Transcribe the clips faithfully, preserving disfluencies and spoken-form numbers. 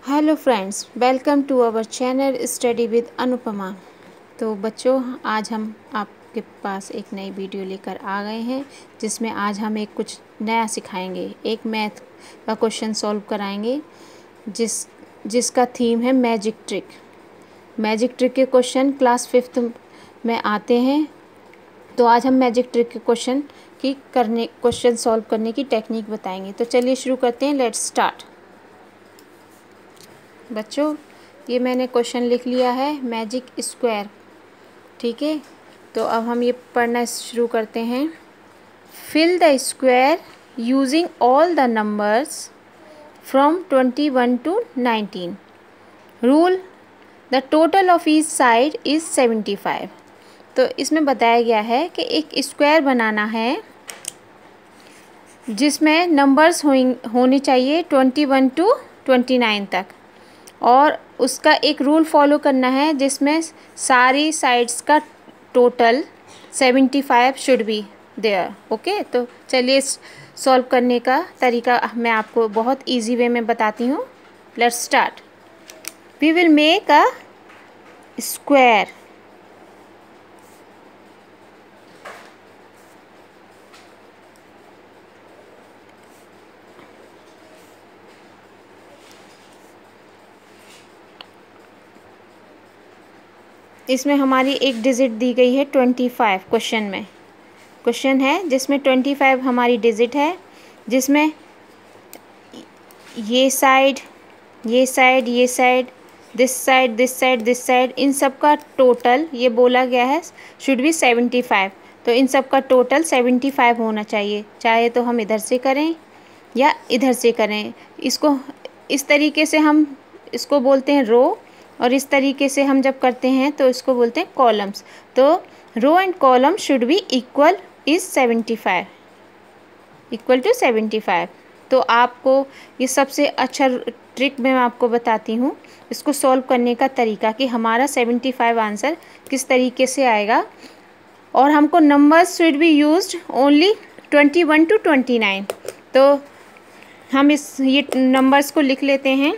Hello friends, welcome to our channel study with Anupama. तो बच्चों, आज हम आपके पास एक नई वीडियो लेकर आ गए हैं जिसमें आज हम एक कुछ नया सिखाएंगे। एक मैथ का क्वेश्चन सॉल्व कराएंगे जिस जिसका थीम है मैजिक ट्रिक। मैजिक ट्रिक के क्वेश्चन क्लास फिफ्थ में आते हैं। तो आज हम मैजिक ट्रिक के क्वेश्चन की करने क्वेश्चन सॉल्व करने की टेक्निक बताएंगे। तो चलिए शुरू करते हैं। Let's start. बच्चों, ये मैंने क्वेश्चन लिख लिया है, मैजिक स्क्वायर। ठीक है, तो अब हम ये पढ़ना शुरू करते हैं। Fill the square using all the numbers from twenty one to nineteen. Rule the total of each side is seventy five. तो इसमें बताया गया है कि एक स्क्वायर बनाना है जिसमें नंबर्स होने चाहिए twenty one to twenty nine तक, और उसका एक रूल फॉलो करना है जिसमें सारी साइड्स का total seventy five should be there. Okay, तो चलिए सॉल्व करने का तरीका मैं आपको बहुत इजी वे में बताती हूँ। Let's start. We will make a square. इसमें हमारी एक डिजिट दी गई है ट्वेंटी फाइव। क्वेश्चन में क्वेश्चन है जिसमें ट्वेंटी फाइव हमारी डिजिट है, जिसमें ये साइड ये साइड ये side this side this side this side इन सब का टोटल ये बोला गया है शुड बी सेवेंटी फाइव। तो इन सब का टोटल सेवेंटी फाइव होना चाहिए, चाहे तो हम इधर से करें या इधर से करें। इसको इस तरीके से हम इसको बोलते हैं रो, और इस तरीके से हम जब करते हैं तो इसको बोलते हैं कॉलम्स। तो row and column should be equal is seventy five, equal to seventy five. तो आपको ये सबसे अच्छा ट्रिक मैं आपको बताती हूँ इसको सॉल्व करने का तरीका, कि हमारा सेवेंटी फाइव आंसर किस तरीके से आएगा। और हमको numbers should be used only twenty one to twenty nine. तो हम इस ये नंबर्स को लिख लेते हैं।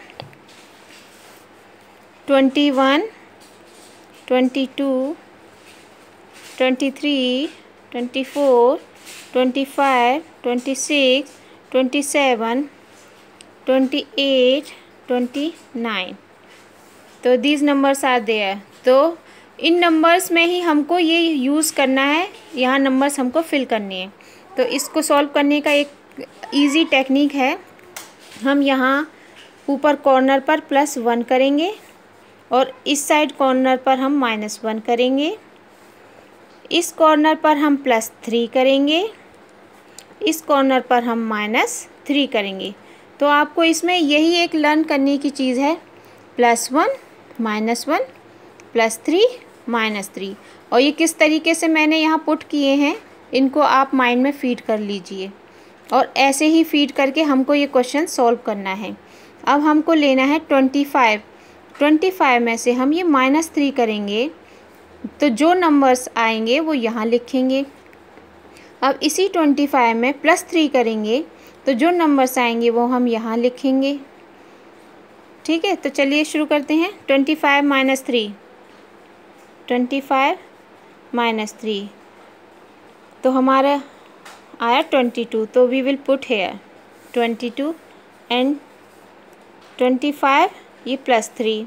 Twenty one, twenty two, twenty three, twenty four, twenty five, twenty six, twenty seven, twenty eight, twenty nine. तो दीज नंबर्स आर देयर। तो इन नंबर्स में ही हमको ये यूज़ करना है, यहाँ नंबर्स हमको फिल करने हैं। तो इसको सॉल्व करने का एक इजी टेक्निक है। हम यहाँ ऊपर कॉर्नर पर प्लस वन करेंगे और इस साइड कॉर्नर पर हम माइनस वन करेंगे। इस कॉर्नर पर हम प्लस थ्री करेंगे, इस कॉर्नर पर हम माइनस थ्री करेंगे। तो आपको इसमें यही एक लर्न करने की चीज़ है, plus one minus one plus three minus three. और ये किस तरीके से मैंने यहाँ पुट किए हैं, इनको आप माइंड में फीड कर लीजिए, और ऐसे ही फीड करके हमको ये क्वेश्चन सॉल्व करना है। अब हमको लेना है ट्वेंटी फाइव। ट्वेंटी फाइव में से हम ये माइनस थ्री करेंगे तो जो नंबर्स आएंगे वो यहाँ लिखेंगे। अब इसी ट्वेंटी फाइव में प्लस थ्री करेंगे तो जो नंबर्स आएंगे वो हम यहाँ लिखेंगे। ठीक है, तो चलिए शुरू करते हैं। Twenty five minus three, twenty five minus three, तो हमारा आया ट्वेंटी टू। तो we will put here twenty two and twenty five, ये प्लस थ्री,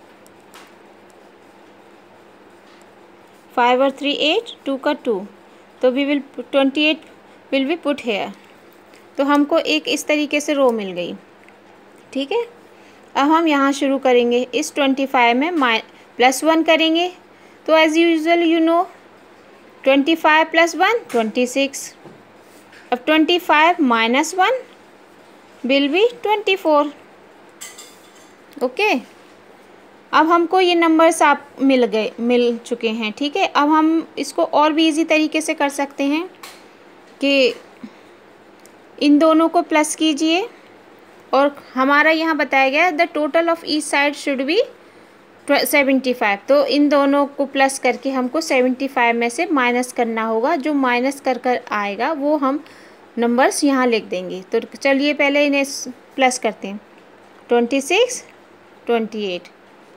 फाइव और थ्री एट, टू का टू। तो we will twenty eight will be put here. तो हमको एक इस तरीके से रो मिल गई। ठीक है, अब हम यहाँ शुरू करेंगे। इस ट्वेंटी फाइव में माइ प्लस वन करेंगे। तो as usual you know twenty five plus one twenty six. अब twenty five minus one will be twenty four. Okay, अब हमको ये नंबर्स आप मिल गए मिल चुके हैं। ठीक है, अब हम इसको और भी इजी तरीके से कर सकते हैं कि इन दोनों को प्लस कीजिए, और हमारा यहाँ बताया गया the total of each side should be seventy five. तो इन दोनों को प्लस करके हमको सेवेंटी फाइव में से माइनस करना होगा। जो माइनस कर कर आएगा वो हम नंबर्स यहाँ लिख देंगे। तो चलिए पहले इन्हें प्लस करते हैं। Twenty six twenty eight.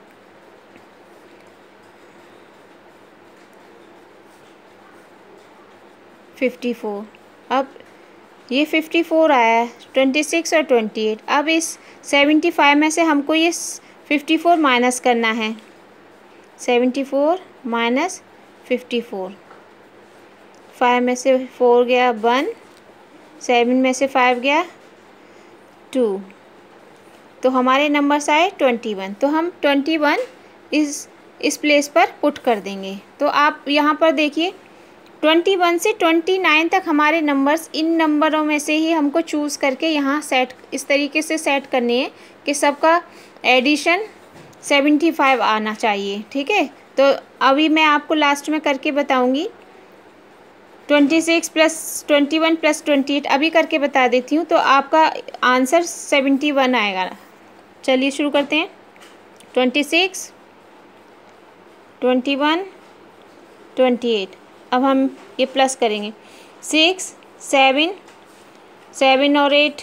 Fifty four. अब ये फिफ्टी फोर आया है, ट्वेंटी सिक्स और ट्वेंटी एट। अब इस सेवेंटी फाइव में से हमको ये फिफ्टी फोर माइनस करना है। Seventy four minus fifty four. Five में से फोर गया वन, सेवन में से फाइव गया टू, तो हमारे नंबर्स आए ट्वेंटी वन। तो हम ट्वेंटी वन इस इस प्लेस पर पुट कर देंगे। तो आप यहाँ पर देखिए ट्वेंटी वन से ट्वेंटी नाइन तक हमारे नंबर्स, इन नंबरों में से ही हमको चूज़ करके यहाँ सेट, इस तरीके से सेट करनी है कि सबका एडिशन सेवेंटी फाइव आना चाहिए। ठीक है, तो अभी मैं आपको लास्ट में करके बताऊंगी। Twenty six plus twenty one plus twenty eight अभी करके बता देती हूँ, तो आपका आंसर सेवेंटी वन आएगा। चलिए शुरू करते हैं। Twenty six, twenty one, twenty eight. अब हम ये प्लस करेंगे। सिक्स, सेवन, सेवन और एट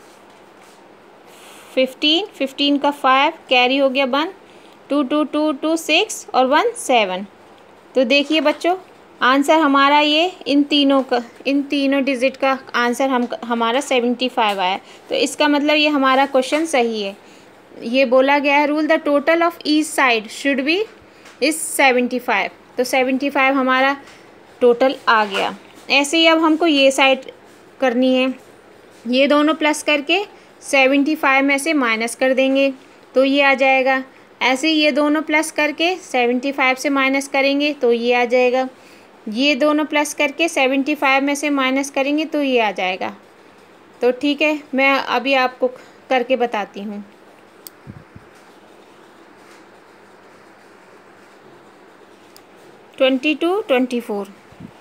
फिफ्टीन, फिफ्टीन का फाइव कैरी हो गया one, two two two two six और वन सेवन। तो देखिए बच्चों, आंसर हमारा ये इन तीनों का, इन तीनों डिजिट का आंसर हम हमारा सेवेंटी फाइव आया। तो इसका मतलब ये हमारा क्वेश्चन सही है। ये बोला गया है rule the total of each side should be is seventy five. तो सेवेंटी फाइव हमारा टोटल आ गया। ऐसे ही अब हमको ये साइड करनी है। ये दोनों प्लस करके सेवेंटी फाइव में से माइनस कर देंगे तो ये आ जाएगा। ऐसे ही ये दोनों प्लस करके सेवेंटी फाइव से माइनस करेंगे तो ये आ जाएगा। ये दोनों प्लस करके सेवेंटी फाइव में से माइनस करेंगे तो ये आ जाएगा। तो ठीक है, मैं अभी आपको करके बताती हूँ। Twenty two, twenty four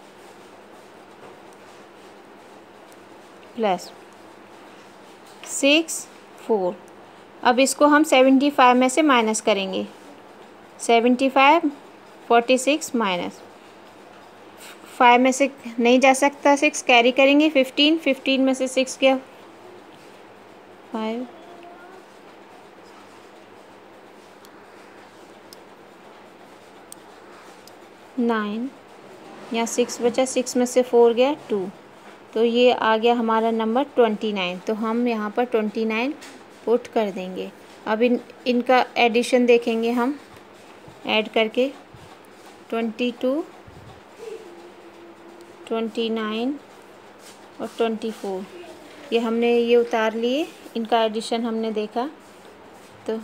plus six, four. अब इसको हम सेवेंटी फाइव में से माइनस करेंगे। Seventy five, forty six minus five में से नहीं जा सकता, सिक्स कैरी करेंगे। फिफ्टीन, फिफ्टीन में से सिक्स गया फाइव, नाइन, यहाँ सिक्स बचा, सिक्स में से फोर गया टू, तो ये आ गया हमारा नंबर ट्वेंटी नाइन। तो हम यहाँ पर ट्वेंटी नाइन पुट कर देंगे। अब इन इनका एडिशन देखेंगे हम ऐड करके। ट्वेंटी टू, ट्वेंटी नाइन और ट्वेंटी फोर, ये हमने ये उतार लिए, इनका एडिशन हमने देखा तो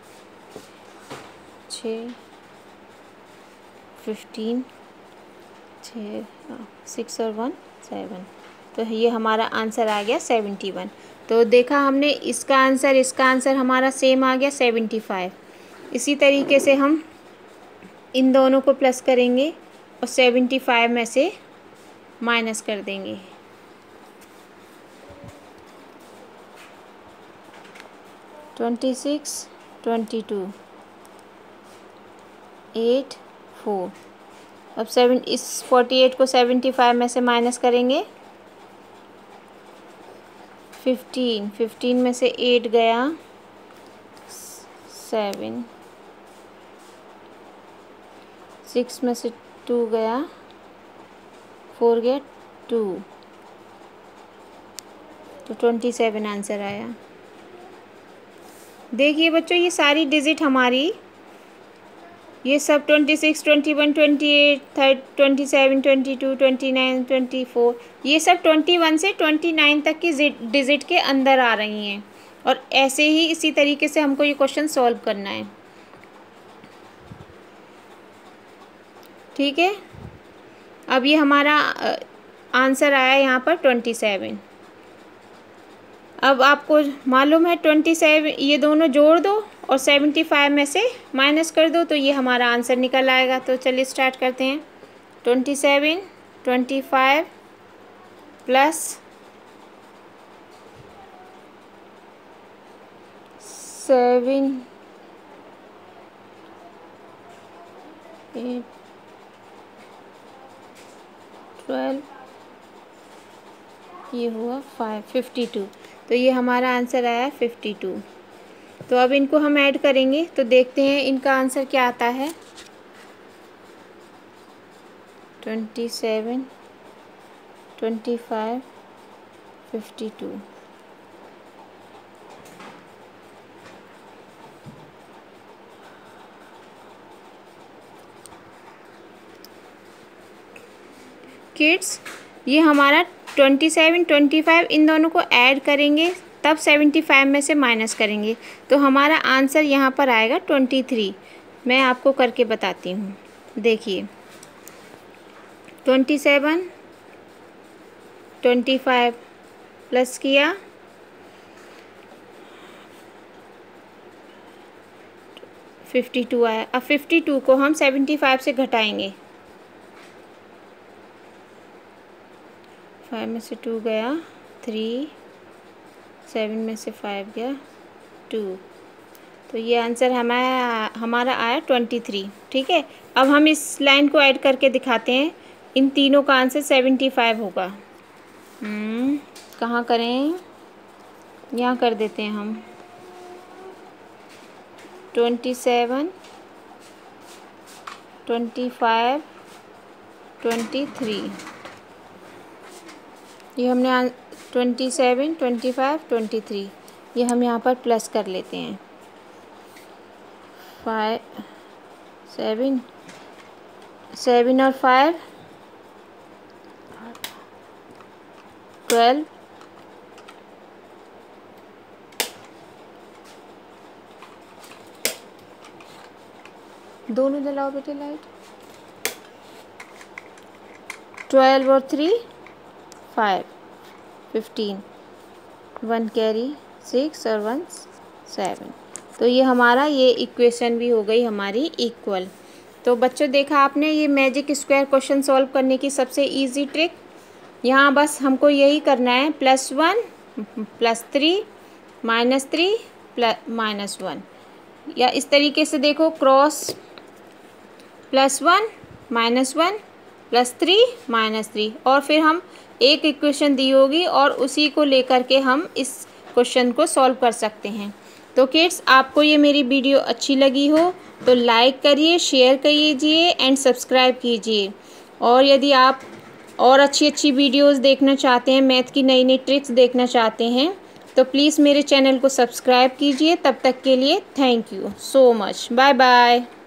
छः, फिफ्टीन, छः, सिक्स और वन सेवन। तो ये हमारा आंसर आ गया सेवेंटी वन। तो देखा हमने, इसका आंसर इसका आंसर हमारा सेम आ गया सेवेंटी फाइव। इसी तरीके से हम इन दोनों को प्लस करेंगे और सेवेंटी फाइव में से माइनस कर देंगे। Twenty six, twenty two, eight, four. अब सेवन, इस फोर्टी एट को सेवेंटी फाइव में से माइनस करेंगे। फिफ्टीन, फिफ्टीन में से एट गया सेवन, सिक्स में से टू गया, फोर गया टू, तो ट्वेंटी सेवन आंसर आया। देखिए बच्चों, ये सारी डिजिट हमारी, ये सब twenty six, twenty one, twenty eight, thirty twenty seven, twenty two, twenty nine, twenty four, ये सब ट्वेंटी वन से ट्वेंटी नाइन तक की डिजिट के अंदर आ रही हैं। और ऐसे ही इसी तरीके से हमको ये क्वेश्चन सॉल्व करना है। ठीक है, अब ये हमारा आंसर आया यहाँ पर ट्वेंटी सेवन। अब आपको मालूम है ट्वेंटी सेवन, ये दोनों जोड़ दो और सेवेंटी फाइव में से माइनस कर दो तो ये हमारा आंसर निकल आएगा। तो चलिए स्टार्ट करते हैं। Twenty seven, twenty five plus seven, eight, twelve, ये हुआ फाइव, फिफ्टी टू। तो ये हमारा आंसर आया फिफ्टी टू। तो अब इनको हम ऐड करेंगे, तो देखते हैं इनका आंसर क्या आता है। Twenty seven, twenty five, fifty two. Kids, ये हमारा ट्वेंटी सेवन, ट्वेंटी फाइव इन दोनों को ऐड करेंगे, तब सेवेंटी फाइव में से माइनस करेंगे, तो हमारा आंसर यहाँ पर आएगा ट्वेंटी थ्री। मैं आपको करके बताती हूँ। देखिए, twenty seven, twenty five plus किया, फिफ्टी टू आया। अब फिफ्टी टू को हम सेवेंटी फाइव से घटाएंगे। फाइव में से टू गया थ्री, सेवन में से फाइव गया टू, तो ये आंसर हमारा हमारा आया ट्वेंटी थ्री। ठीक है, अब हम इस लाइन को ऐड करके दिखाते हैं। इन तीनों का आंसर सेवेंटी फाइव होगा। हम्म कहाँ करें, यहाँ कर देते हैं हम। Twenty seven, twenty five, twenty three, ये हमने twenty seven, twenty five, twenty three, ये हम यहाँ पर प्लस कर लेते हैं। फाइव, सेवन, सेवन और फाइव, ट्वेल्व, दोनों जलाओ बेटे लाइट। ट्वेल्व और three five, fifteen, one carry six और वन सेवन। तो ये हमारा ये इक्वेशन भी हो गई हमारी इक्वल। तो बच्चों, देखा आपने ये मैजिक स्क्वायर क्वेश्चन सॉल्व करने की सबसे इजी ट्रिक। यहाँ बस हमको यही करना है, plus one, plus three, minus three, plus minus one, या इस तरीके से देखो, cross plus one, minus one, plus three, minus three, और फिर हम एक इक्वेशन दी होगी और उसी को लेकर के हम इस क्वेश्चन को सॉल्व कर सकते हैं। तो किड्स, आपको ये मेरी वीडियो अच्छी लगी हो तो लाइक करिए, शेयर कीजिए एंड सब्सक्राइब कीजिए। और यदि आप और अच्छी अच्छी वीडियोस देखना चाहते हैं, मैथ की नई नई ट्रिक्स देखना चाहते हैं, तो प्लीज़ मेरे चैनल को सब्सक्राइब कीजिए। तब तक के लिए thank you so much. Bye bye.